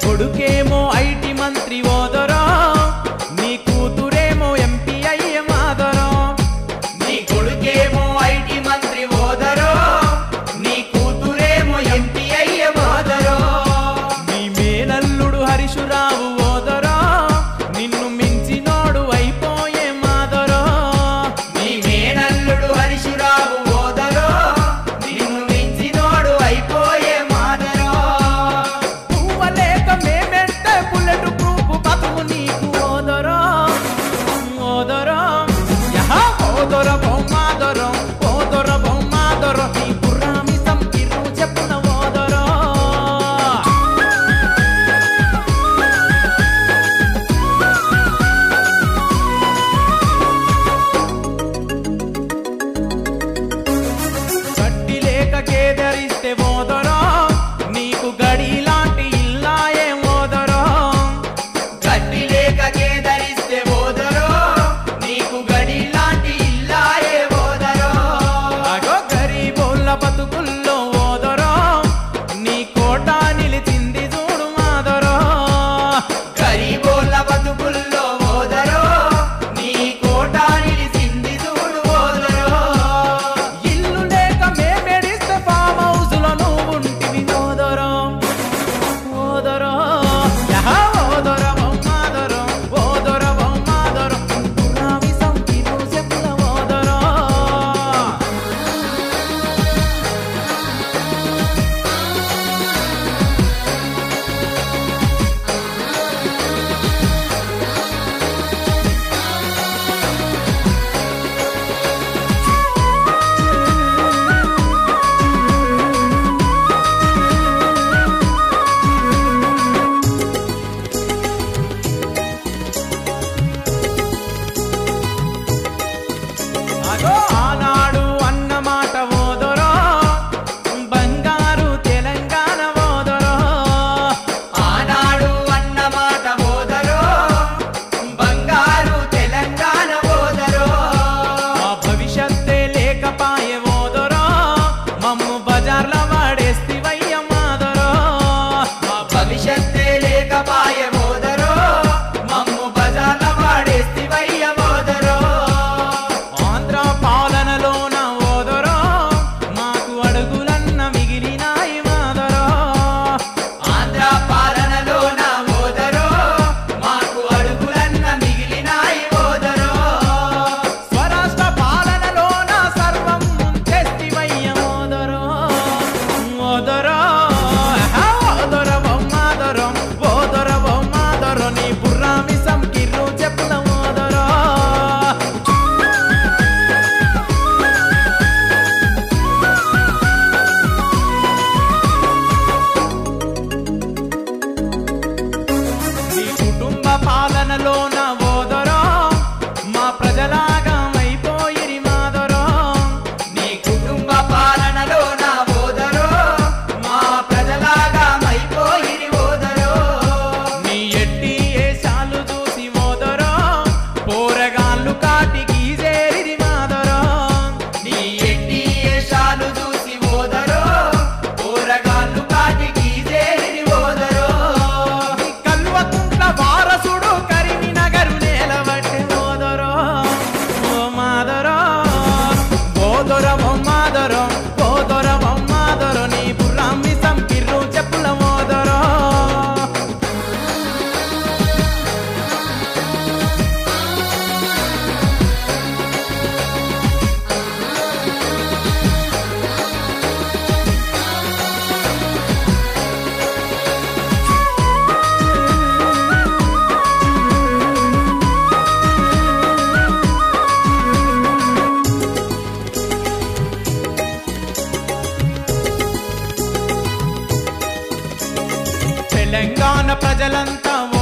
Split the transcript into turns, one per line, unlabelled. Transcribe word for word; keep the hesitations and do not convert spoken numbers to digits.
కొడుకేమో IT మంత్రి ఓదరో నీ కూతురేమో MP అయ్యే మాదరో నీ కొడుకేమో ఐటీ మంత్రి ఓదరో నీ కూతురేమో ఎంపీ అయ్యే మాదరో నీ మేనల్లుడు హరీశురావు ఓదరో నిన్ను మించినోడు అయిపోయే మాదరో నీ మేనల్లుడు హరీశురావు ఓదరో నిన్ను మించినోడు అయిపోయే మాదరో పువ్వలేక మేమెంటే బుల్లెట్ ప్రూఫ్ బతుకు నీకు ఓదరో ఓదరో యహా ఓదరో బొమ్మాదరో ఓదరో బొమ్మాదరో నీ పురామి సంకిరు చెప్పున ఓదరో గడ్డి లేక కేదరిస్తే ఓదరో నీకు గడి లాంటి ఇల్లాయే ఓదరో గడ్డి లేక కేదరిస్తే ఓదరో నీకు గడి లాంటి ఇల్లాయే ఓదరో అగో గరీబోళ్ళ బతుకుల్లో ఓదరో నీ కోట నిలిచింది చూడు మాదరో గరీబోళ్ళ బతుకుల్లో ఓదరో నీ కోట నిలిచింది చూడు ఓదరో ఇల్లు లేక మేమెడిస్తే ఫామ్ హౌస్ లో నువ్వు ఉంటివి ఓదరో ఓదరో యహా ఓదరో బొమ్మాదరో ఓదరో బొమ్మాదరో పురామి సంకిరు చెప్పుల ఓదరో అగో ఆనాడు అన్న మాట ఓదరో బంగారు తెలంగాణ ఓదరో ఆనాడు అన్న మాట ఓదరో బంగారు తెలంగాణ ఓదరో మా భవిష్యత్తే లేకపాయే ఓదరో మమ్ము బజార్ల వాడేస్తివయ్య మాదరో మా భవిష్యత్తే లేకపాయే ఓదరో మమ్ము బజార్ల వాడేస్తివయ్య ఓదరో ఆంధ్ర పాలనలోన ఓదరో మాకు అడుగులన్న మిగిలినాయి మాదరో ఆంధ్ర పాలనలోన ఓదరో మాకు అడుగులన్న మిగిలినాయి ఓదరో స్వరాష్ట్ర పాలనలోన సర్వం ముంచెస్తివయ్య ఓదరో ఓదరో ఆహా ఓదరో బొమ్మాదరో ఓదరో బొమ్మాదరో నీ పురామి సంకిరు చెప్పుల ఓదరో నీ కుటుంబ పాలనలోన ఓదరో మా ప్రజలాగా అయిపోయిరి మాదరో నీ కుటుంబ పాలనలోన ఓదరో మా ప్రజలాగా అయిపోయిరి ఓదరో నీ ఎట్టి ఏషాలు చూసి ఓదరో పోరగాళ్ళు కాటికి చేరిది మాదరో నీ ఎట్టి ఏషాలు చూసి ఓదరో పోరగాళ్ళు కాటికి చేరిది ఓదరో నీ కల్వకుంట్ల వారసుడు కరిమి నగరు నేలబట్టి ఓదరో ఓ మాదరో ఓదరో బొమ్మాదరో ఓదరో బొమ్మాదరో నీ పురామి సంకిరు చెప్పుల ఓదరో తెలంగాణ ప్రజలంతా